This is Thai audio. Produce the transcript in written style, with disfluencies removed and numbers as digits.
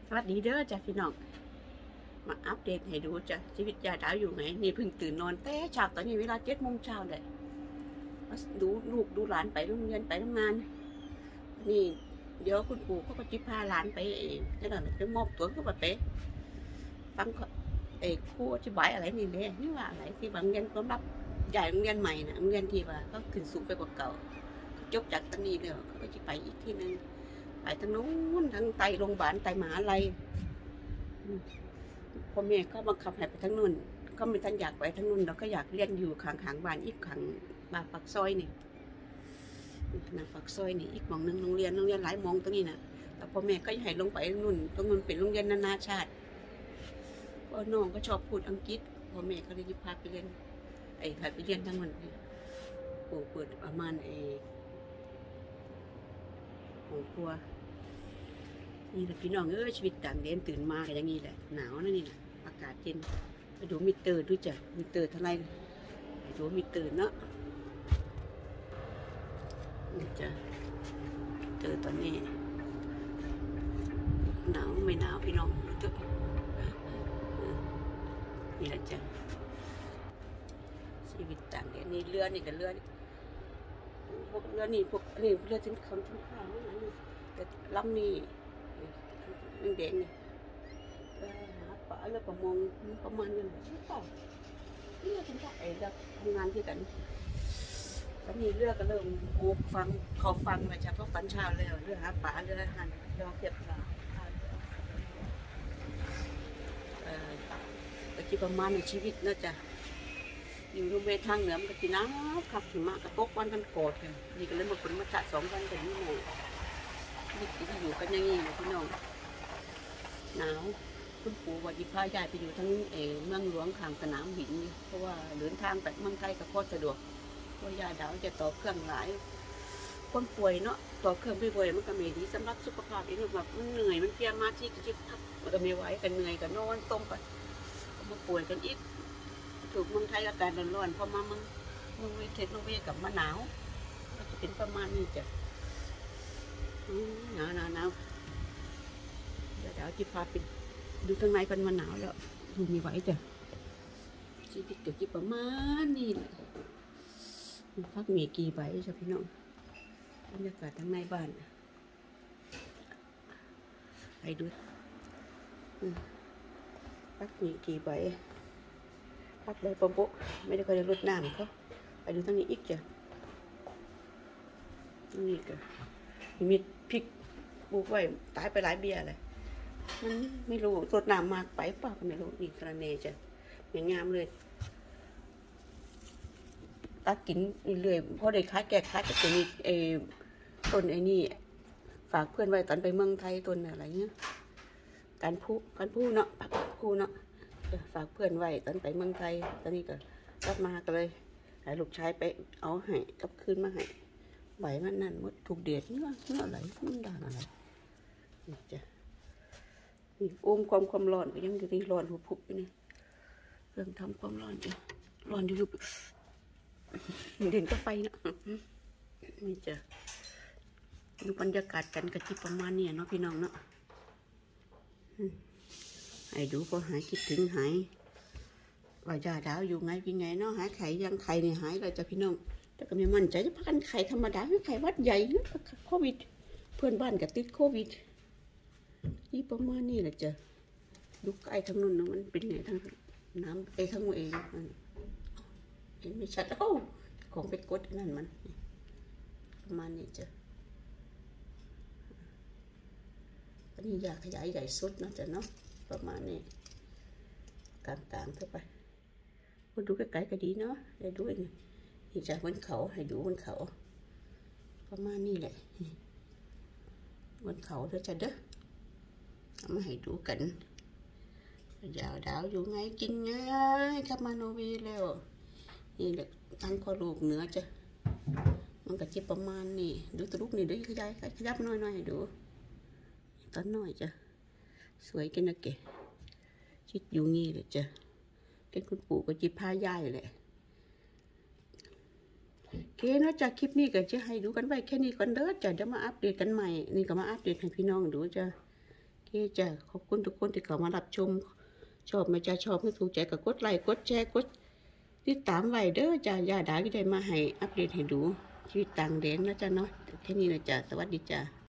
สวัสดีเด้อจ้ะพี่น้องมาอัปเดตให้ดูจ้ะชีวิตยาดาวอยู่ไงนี่เพิ่งตื่นนอนแต่เช้าตอนนี้เวลา7 โมงเช้าเลยมาดูลูกดูหลานไปโรงเรียนไปทำงานนี่เดี๋ยวคุณปู่เขาก็จิพาหลานไปเองนั่นแหละไปมอบตัวก็ไปฟังครูอธิบายอะไรนี่เลยนี่ว่าอะไรที่บางเรียนก็รับใหญ่โรงเรียนใหม่นะโรงเรียนที่ว่าเขาขึ้นสูงไปกว่าเก่าจบจากตอนนี้แล้วเขาก็จะไปอีกที่หนึ่งไปทางนู้นทางไต่โรงพยาบาลไต่มหาลัยพ่อแม่ก็บังคับให้ไปทางนู้นก็ไม่ทันอยากไปทางนู้นเราก็อยากเรียนอยู่ข้างๆบ้านอีกข้างบ้านปากซอยนี่นะปากซอยนี่อีกหม่องนึงโรงเรียนหลายหม่องตรงนี้นะแต่พ่อแม่ก็ให้ลงไปนู่นตรงนู้นเป็นโรงเรียนนานาชาติพ่อน้องก็ชอบพูดอังกฤษพ่อแม่ก็เลยพาไปเรียนพาไปเรียนทั้งนั้นปู่เปิดประมาณของครัวนี่แหละพี่น้องชีวิตต่างแดนตื่นมากันอย่างนี้แหละหนาวนะนี่นะอากาศเย็นไปดูมิเตอร์ด้วยจ้ะมิเตอร์เท่าไรไปดูมิเตอร์เนาะนี่จ้ะมิเตอร์ตอนนี้หนาวไม่หนาวพี่น้องดูเถอะนี่แหละจ้ะชีวิตต่างแดนนี่เรือนี่กับเรือนี่พวกเรือนี่พวกนี่เรือถึงคำถึงข้าวนี่แต่ลำนี่แดงนี่หาปลาแล้วประมงประมาณนั้นใช่ป่ะเรือถึงจะเราทำงานที่กันตอนนี้เรือก็เริ่มโอบฟังเขาฟังมาจากพวกตอนเช้าเลยเรือหาปลาเรือหันเรือเก็บปลาก็จะประมาณในชีวิตนะจ๊ะอยู่ตรงเวทางเหนือมันก็จะหนาวขับถึงมากระตกวันกันโกรธกันนี่ก็เลยมาฝนมาจัด2 วันกันนี่หน่อยนี่ที่อยู่กันอย่างนี้พี่น้องหนาวคุณปู่ว่าจะพาญาติไปอยู่ทั้งเมืองหลวงข้างสนามบินเพราะว่าเดินทางไปเมืองไทยก็โคตรสะดวกเพราะญาติดาวจะต่อเครื่องหลายคนป่วยเนาะต่อเครื่องไปป่วยมันก็ไม่ดีสำหรับสุขภาพเองแบบมันเหนื่อยมันเพลียมาที่จะพักมันก็ไม่ไหวกันเหนื่อยกันนอนต้มไปมาป่วยกันอีกถูกเมืองไทยอากาศร้อนๆพอมาเมืองเวทเวกับมะหนาวก็จะเป็นประมาณนี้จ้ะหนาวเดี๋ยวจิพาไปดูข้างในเป็นมันหนาวแล้วดูมีไหวจ้ะชีวิตเกิดกี่ประมาณนี้แหละพักมีกี่ใบจ้ะพี่น้องบรรยากาศทั้งในบ้านไปดูพักมีกี่ใบพักได้ปมปุ๊ไม่ได้ค่อยได้รดน้ำเขาไปดูทั้งนี้อีกจ้ะนี่ก็มีพริกปลูกไว้ตายไปหลายเบี้ยเลยมันไม่รู้รดน้ำมากไปเปล่าก็ไม่รู้นี่กระเนจ้ะอย่างงามเลยตัดกินเรื่อยพอได้ค้าแก่ค้าจะเป็นต้นนี่ฝากเพื่อนไว้ตอนไปเมืองไทยต้นอะไรเงี้ยการพูเนาะพูเนาะฝากเพื่อนไว้ตอนไปเมืองไทยตอนนี้ก็กลับมาก็เลยให้ลูกชายไปเอาให้กลับคืนมาให้ใบมันนั่นหมดถูกเดือดเนื้ออะไรมันด่างอะไรนี่จ้ะนี่ความร้อนก็ยังอยู่ที่ร้อนผุบๆไปนี่เรื่องทำความร้อนจ้ะร้อนอยู่เด่นก็ไฟนะนี่จ้ะดูบรรยากาศกันกะทิประมาณนี้เนาะพี่น้องเนาะให้ดูพอหายคิดถึงหายว่าญาติดาวอยู่ไงพี่ไงเนาะหายไข่ยังไข่เนี่ยหายเลยจ้ะพี่น้องแต่ก็ไม่มั่นใจจะพักกันไข่ธรรมดาไม่ไข่วัดใหญ่เนาะโควิดเพื่อนบ้านก็ติดโควิดนี่ประมาณนี้แหละจ้ะดูใกล้ทางนู้นนะมันเป็นไงทางน้ำทั้งเองเห็นไม่ชัดโอ้ของไปกดนั่นมันประมาณนี้จ้ะอันนี้อยากขยายใหญ่สุดนะจ้ะเนาะประมาณนี้กลางๆเท่าไปมาดูใกล้ๆก็ดีเนาะได้ดูนี่จ้ะบนเขาให้ดูบนเขาประมาณนี้แหละบนเขาเด้อจ้ะเด้อเอามาให้ดูกันยาวดาวอยู่ไงกินง่ายกลับมาโนวีแล้วนี่แหละทั้งข้อลูกเนื้อจ้ะมันก็จะประมาณนี้ดูตัวลูกนี่ดูขยับน้อยๆให้ดูตอนน้อยจ้ะสวยกันนะเก๋ชิดอยู่งี้เลยจ้ะเป็นคุณปู่ก็จิพาย่ายแหละเก๋นะจ้ะคลิปนี้ก็จะให้ดูกันไว้แค่นี้ก่อนเด้อจ้ะเดี๋ยวมาอัปเดตกันใหม่นี่ก็มาอัปเดตให้พี่น้องดูจ้ะเคจ้ะขอบคุณทุกคนที่เข้ามารับชมชอบไหมจ้าชอบไม่ถูกใจก็กดไลค์กดแชร์กดติดตามไว้เด้อจ้าย่าดาที่ได้มาให้อัปเดตให้ดูชีวิตต่างแดนนะจ้าเนาะแค่นี้นะจ้าสวัสดีจ้า